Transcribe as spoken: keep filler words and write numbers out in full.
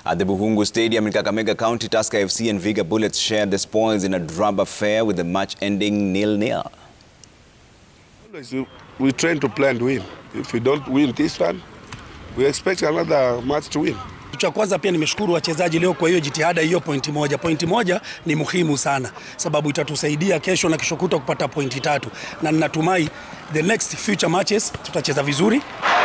At the Bukhungu Stadium in Kakamega County, Tusker F C and Vihiga Bullets shared the spoils in a drab affair with the match ending nil nil. We train to play and win. If we don't win this one, we expect another match to win. Cha kwanza pia nimeshukuru wachezaji leo kwa hiyo jitihada hiyo pointi moja. Pointi moja ni muhimu sana sababu itatusaidia kesho na kesho kuta kupata pointi tatu. Na ninatumai the next future matches tutacheza vizuri.